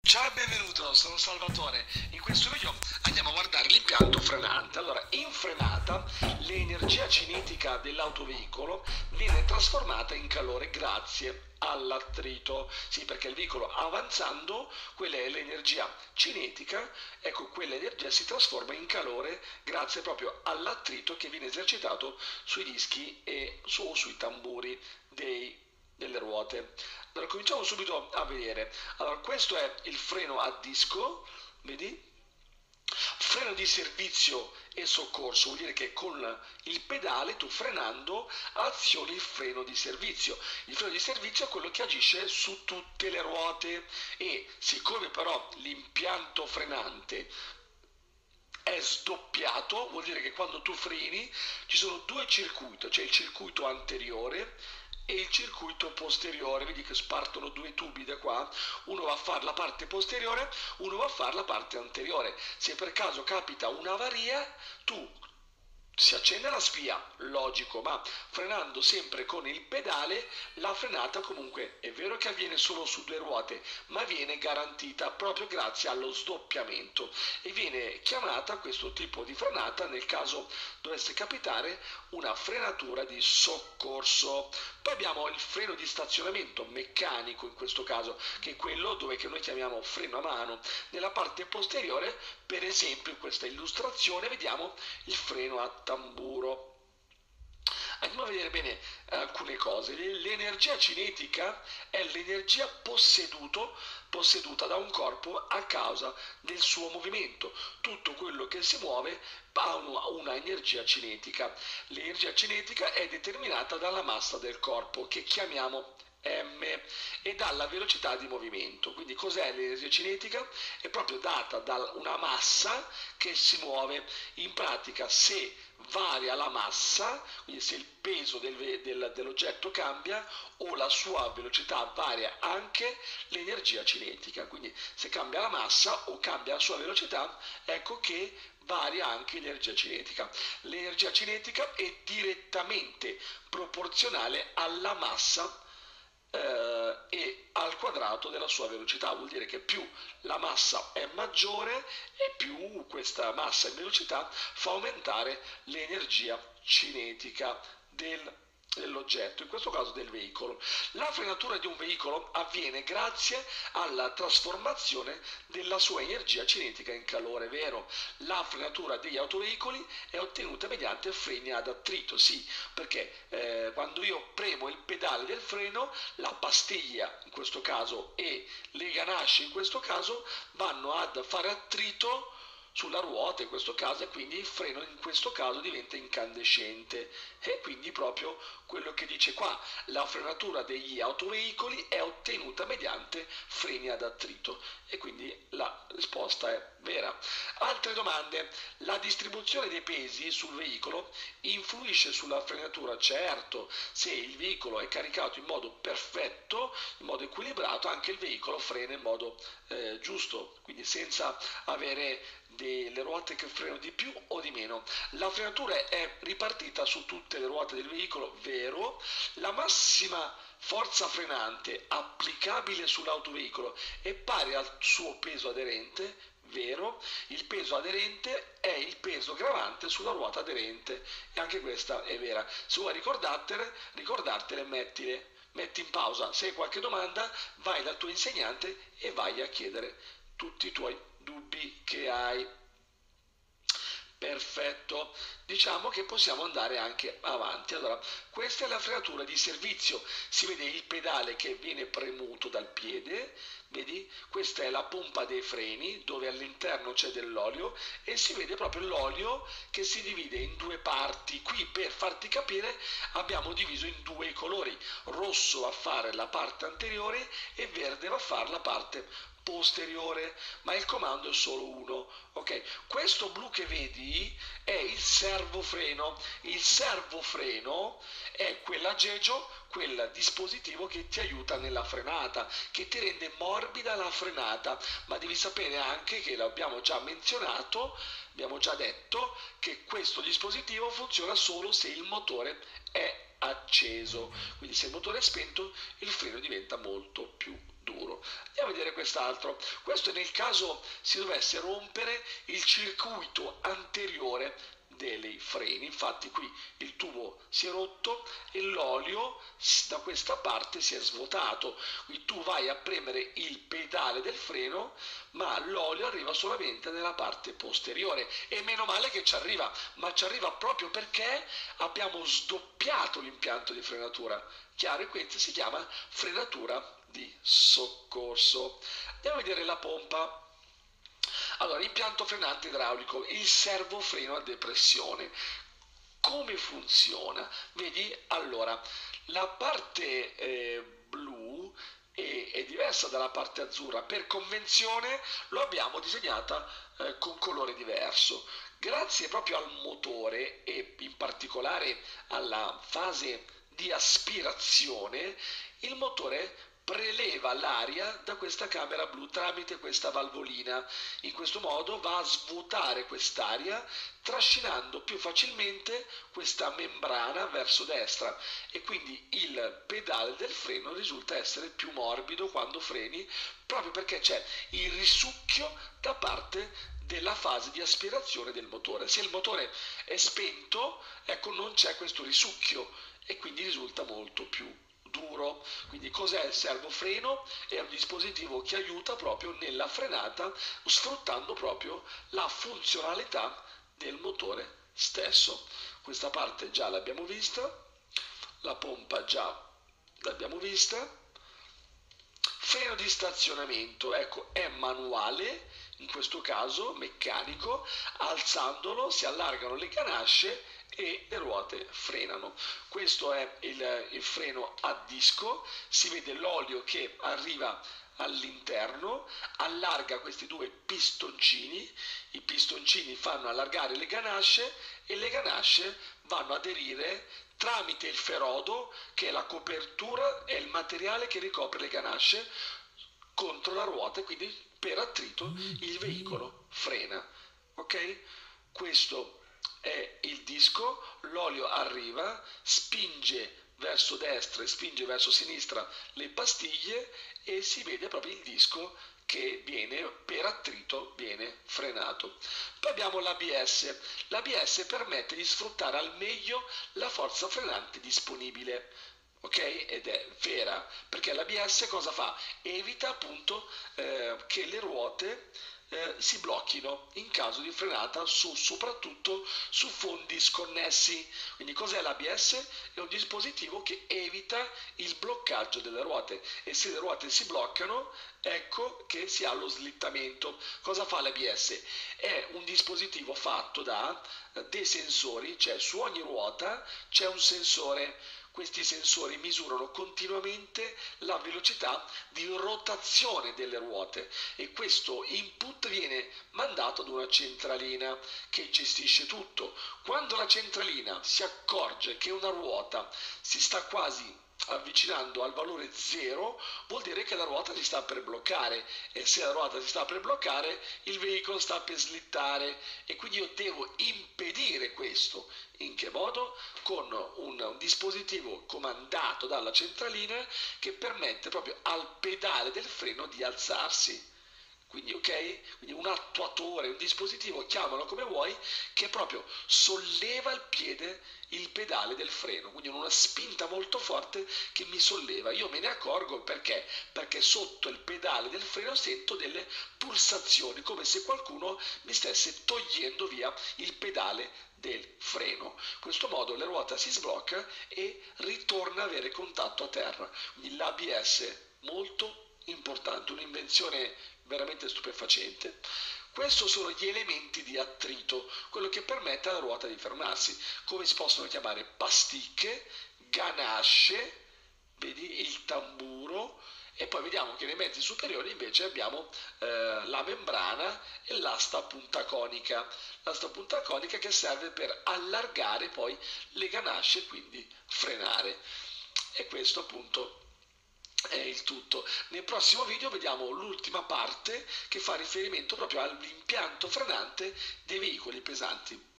Ciao e benvenuto, sono Salvatore. In questo video andiamo a guardare l'impianto frenante. Allora, in frenata l'energia cinetica dell'autoveicolo viene trasformata in calore grazie all'attrito. Sì, perché il veicolo avanzando, quella è l'energia cinetica, ecco, quella energia si trasforma in calore grazie proprio all'attrito che viene esercitato sui dischi e sui tamburi delle ruote. Allora, cominciamo subito a vedere. Allora, questo è il freno a disco, vedi? Freno di servizio e soccorso, vuol dire che con il pedale tu frenando azioni il freno di servizio. Il freno di servizio è quello che agisce su tutte le ruote e siccome però l'impianto frenante è sdoppiato, vuol dire che quando tu freni ci sono due circuiti, c'è il circuito anteriore e il circuito posteriore, vedi che spartono due tubi da qua, uno va a fare la parte posteriore, uno va a fare la parte anteriore. Se per caso capita un'avaria, tu si accende la spia, logico, ma frenando sempre con il pedale, la frenata comunque è vero che avviene solo su due ruote, ma viene garantita proprio grazie allo sdoppiamento e viene chiamata questo tipo di frenata nel caso dovesse capitare una frenatura di soccorso. Poi abbiamo il freno di stazionamento meccanico in questo caso, che è quello dove che noi chiamiamo freno a mano. Nella parte posteriore, per esempio in questa illustrazione, vediamo il freno a tamburo. Andiamo a vedere bene alcune cose. L'energia cinetica è l'energia posseduta da un corpo a causa del suo movimento. Tutto quello che si muove ha una energia cinetica. L'energia cinetica è determinata dalla massa del corpo, che chiamiamo m, e dalla velocità di movimento. Quindi cos'è l'energia cinetica? È proprio data da una massa che si muove. In pratica, se varia la massa, quindi se il peso dell'oggetto cambia o la sua velocità varia anche l'energia cinetica. Quindi se cambia la massa o cambia la sua velocità, ecco che varia anche l'energia cinetica. L'energia cinetica è direttamente proporzionale alla massa e al quadrato della sua velocità. Vuol dire che più la massa è maggiore e più questa massa e velocità fa aumentare l'energia cinetica dell'oggetto, in questo caso del veicolo. La frenatura di un veicolo avviene grazie alla trasformazione della sua energia cinetica in calore, vero? La frenatura degli autoveicoli è ottenuta mediante freni ad attrito, sì, perché quando io premo il pedale del freno, la pastiglia in questo caso e le ganasce in questo caso vanno ad fare attrito sulla ruota in questo caso, e quindi il freno in questo caso diventa incandescente, e quindi proprio quello che dice qua, la frenatura degli autoveicoli è ottenuta mediante freni ad attrito, e quindi la risposta è vera. Altre domande: la distribuzione dei pesi sul veicolo influisce sulla frenatura? Certo, se il veicolo è caricato in modo perfetto, in modo equilibrato, anche il veicolo frena in modo giusto, quindi senza avere delle ruote che frenano di più o di meno. La frenatura è ripartita su tutte le ruote del veicolo, vero? La massima forza frenante applicabile sull'autoveicolo è pari al suo peso aderente, vero? Il peso aderente è il peso gravante sulla ruota aderente, e anche questa è vera. Se vuoi ricordartele, metti in pausa. Se hai qualche domanda, vai dal tuo insegnante e vai a chiedere tutti i tuoi dubbi che hai. Perfetto, diciamo che possiamo andare anche avanti. Allora, questa è la frenatura di servizio. Si vede il pedale che viene premuto dal piede, vedi? Questa è la pompa dei freni dove all'interno c'è dell'olio, e si vede proprio l'olio che si divide in due parti. Qui, per farti capire, abbiamo diviso in due i colori: rosso va a fare la parte anteriore e verde va a fare la parte posteriore, ma il comando è solo uno. Ok, questo blu che vedi è il servofreno. Il servofreno è quell'aggeggio, quel dispositivo che ti aiuta nella frenata, che ti rende morbida la frenata. Ma devi sapere anche che l'abbiamo già menzionato, abbiamo già detto che questo dispositivo funziona solo se il motore è acceso, quindi se il motore è spento il freno diventa molto più duro. Andiamo a vedere quest'altro. Questo è nel caso si dovesse rompere il circuito anteriore dei freni. Infatti qui il tubo si è rotto e l'olio da questa parte si è svuotato, quindi tu vai a premere il pedale del freno ma l'olio arriva solamente nella parte posteriore, e meno male che ci arriva, ma ci arriva proprio perché abbiamo sdoppiato l'impianto di frenatura. Chiaro? E questa si chiama frenatura di soccorso. Andiamo a vedere la pompa. Allora, impianto frenante idraulico, il servofreno a depressione. Come funziona? Vedi? Allora, la parte blu è diversa dalla parte azzurra. Per convenzione lo abbiamo disegnata con colore diverso. Grazie proprio al motore e in particolare alla fase di aspirazione, il motore preleva l'aria da questa camera blu tramite questa valvolina. In questo modo va a svuotare quest'aria trascinando più facilmente questa membrana verso destra, e quindi il pedale del freno risulta essere più morbido quando freni, proprio perché c'è il risucchio da parte della fase di aspirazione del motore. Se il motore è spento, ecco, non c'è questo risucchio e quindi risulta molto più duro. Quindi cos'è il servofreno? È un dispositivo che aiuta proprio nella frenata, sfruttando proprio la funzionalità del motore stesso. Questa parte già l'abbiamo vista, la pompa già l'abbiamo vista. Freno di stazionamento, ecco, è manuale, in questo caso meccanico. Alzandolo si allargano le ganasce e le ruote frenano. Questo è il freno a disco, si vede l'olio che arriva all'interno, allarga questi due pistoncini, i pistoncini fanno allargare le ganasce e le ganasce vanno ad aderire tramite il ferodo, che è la copertura e il materiale che ricopre le ganasce, contro la ruota, e quindi per attrito il veicolo frena. Ok? Questo è il disco, l'olio arriva, spinge verso destra e spinge verso sinistra le pastiglie e si vede proprio il disco che viene per attrito, viene frenato. Poi abbiamo l'ABS. L'ABS permette di sfruttare al meglio la forza frenante disponibile. Ok? Ed è vera, perché l'ABS cosa fa? Evita appunto che le ruote si blocchino in caso di frenata, soprattutto su fondi sconnessi. Quindi cos'è l'ABS? È un dispositivo che evita il bloccaggio delle ruote, e se le ruote si bloccano, ecco che si ha lo slittamento. Cosa fa l'ABS? È un dispositivo fatto da dei sensori, cioè su ogni ruota c'è un sensore. Questi sensori misurano continuamente la velocità di rotazione delle ruote, e questo input viene mandato ad una centralina che gestisce tutto. Quando la centralina si accorge che una ruota si sta quasi avvicinando al valore 0, vuol dire che la ruota si sta per bloccare, e se la ruota si sta per bloccare il veicolo sta per slittare, e quindi io devo impedire questo. In che modo? Con un dispositivo comandato dalla centralina che permette proprio al pedale del freno di alzarsi. Quindi, ok? Quindi un attuatore, un dispositivo, chiamalo come vuoi, che proprio solleva il pedale del freno, quindi una spinta molto forte che mi solleva. Io me ne accorgo perché? Perché sotto il pedale del freno sento delle pulsazioni, come se qualcuno mi stesse togliendo via il pedale del freno. In questo modo la ruota si sblocca e ritorna a avere contatto a terra. Quindi l'ABS molto importante, un'invenzione veramente stupefacente. Questi sono gli elementi di attrito, quello che permette alla ruota di fermarsi. Come si possono chiamare? Pasticche, ganasce, vedi il tamburo, e poi vediamo che nei mezzi superiori invece abbiamo la membrana e l'asta puntaconica. L'asta puntaconica che serve per allargare poi le ganasce e quindi frenare. E questo appunto è il tutto. Nel prossimo video vediamo l'ultima parte che fa riferimento proprio all'impianto frenante dei veicoli pesanti.